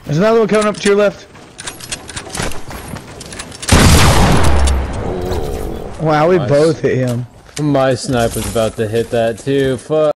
There's another one coming up to your left. Wow, we both hit him. My snipe was about to hit that too. Fuck.